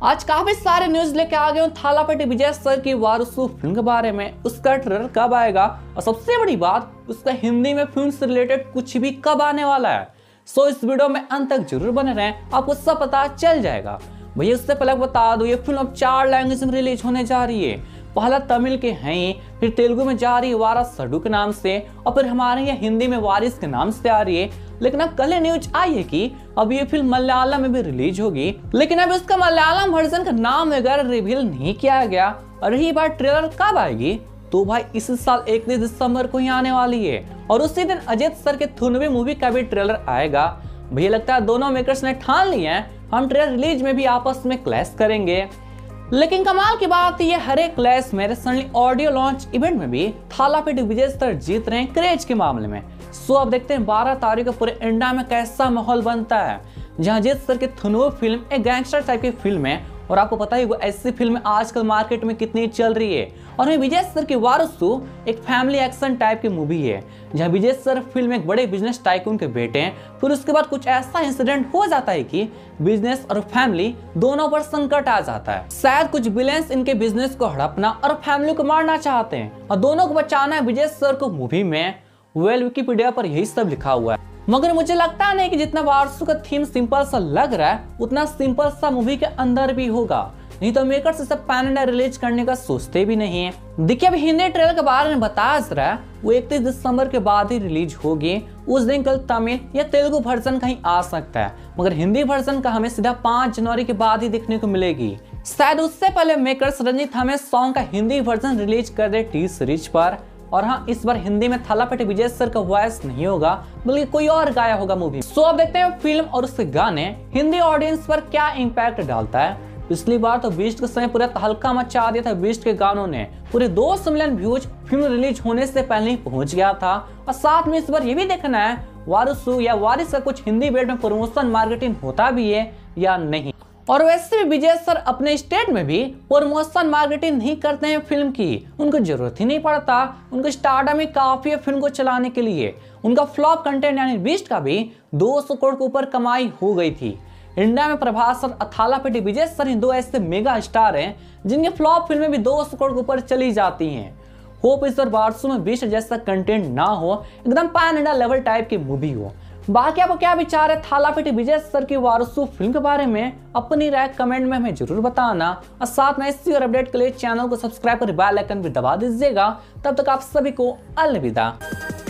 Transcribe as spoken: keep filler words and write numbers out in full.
आज काफी सारे न्यूज लेके आ गए हूँ थालापति विजय सर की वारुसु फिल्म के बारे में। उसका ट्रेलर कब आएगा और सबसे बड़ी बात उसका हिंदी में फिल्म से रिलेटेड कुछ भी कब आने वाला है। सो इस वीडियो में अंत तक जरूर बने रहें, आपको सब पता चल जाएगा। भैया उससे पहले बता दो, ये फिल्म अब चार लैंग्वेज में रिलीज होने जा रही है। पहला तमिल के हैं, फिर तेलुगु में जा रही है वारासडू के नाम से, और फिर हमारे यहाँ हिंदी में वारिस के नाम से आ रही है। लेकिन अब कल न्यूज आई है कि अब ये फिल्म मलयालम में भी रिलीज होगी, लेकिन अब इसका मलयालम वर्जन का नाम वगैरह रिवील नहीं किया गया। और रही बात ट्रेलर कब आएगी, तो भाई इस साल इकतीस दिसंबर को ही आने वाली है, और उसी दिन अजित सर के थुनवे मूवी का भी ट्रेलर आएगा। भैया लगता है दोनों मेकर्स ने ठान लिया है हम ट्रेलर रिलीज में भी आपस में क्लैश करेंगे। लेकिन कमाल की बात ये हर एक क्लैश में रिसेंटली ऑडियो लॉन्च इवेंट में भी थालापति विजय सर जीत रहे हैं क्रेज के मामले में। सो अब देखते हैं बारह तारीख को पूरे इंडिया में कैसा माहौल बनता है, जहां अजित सर की थुनवे फिल्म एक गैंगस्टर टाइप की फिल्म है, और आपको पता ही वो ऐसी फिल्म आजकल मार्केट में कितनी चल रही है। और विजय सर की वारुसु एक फैमिली एक्शन टाइप की मूवी है, जहां विजय सर फिल्म एक बड़े बिजनेस टाइकून के बेटे हैं। फिर उसके बाद कुछ ऐसा इंसिडेंट हो जाता है कि बिजनेस और फैमिली दोनों पर संकट आ जाता है। शायद कुछ विलेंस इनके बिजनेस को हड़पना और फैमिली को मारना चाहते हैं, और दोनों को बचाना है विजय सर को मूवी में। वेल विकिपीडिया पर यही सब लिखा हुआ है, मगर मुझे लगता नहीं कि जितना वारुसु का थीम सिंपल सा लग रहा है उतना सिंपल सा मूवी के अंदर भी होगा। नहीं तो मेकर्स इसे पैन इंडिया रिलीज करने का सोचते भी नहीं है। देखिए अभी हिंदी ट्रेलर के बारे में बताया जा रहा है वो इकतीस दिसंबर के बाद ही रिलीज होगी। उस दिन कल तमिल या तेलुगु वर्जन कहीं आ सकता है, मगर हिंदी वर्जन का हमें सीधा पाँच जनवरी के बाद ही देखने को मिलेगी। शायद उससे पहले मेकर्स रंजीत हमें सॉन्ग का हिंदी वर्जन रिलीज कर दे टी सीरीज पर। और हाँ, इस बार हिंदी में थालापति विजय सर का वॉइस नहीं होगा, बल्कि कोई और गाया होगा मूवी। सो अब देखते हैं फिल्म और उसके गाने हिंदी ऑडियंस पर क्या इम्पैक्ट डालता है। पिछली बार तो बीस्ट के समय पूरा तहलका मचा दिया था बीस्ट के गानों ने, पूरे दो सौ मिलियन व्यूज फिल्म रिलीज होने से पहले ही पहुंच गया था। और साथ में इस बार ये भी देखना है वारुसु या वारिस का कुछ हिंदी बेल्ट में प्रमोशन मार्केटिंग होता भी है या नहीं। और वैसे भी विजय सर अपने स्टेट में भी प्रमोशन मार्केटिंग नहीं करते हैं फिल्म की, उनको जरूरत ही नहीं पड़ता। उनको स्टारडम में काफी है फिल्म को चलाने के लिए। उनका फ्लॉप कंटेंट यानी बीस्ट का भी दो सौ करोड़ के ऊपर कमाई हो गई थी। इंडिया में प्रभास और थालापति विजय सर दो ऐसे मेगा स्टार हैं जिनकी फ्लॉप फिल्में भी दो सौ करोड़ के ऊपर चली जाती हैं। होप इस बार वारुसु में बीस्ट जैसा कंटेंट ना हो, एकदम पैन इंडिया लेवल टाइप की मूवी हो। बाकी आपको क्या विचार है थालापति विजय सर की वारुसु फिल्म के बारे में, अपनी राय कमेंट में हमें जरूर बताना। और साथ में इसी और अपडेट के लिए चैनल को सब्सक्राइब कर बेल आइकन भी दबा दीजिएगा। तब तक आप सभी को अलविदा।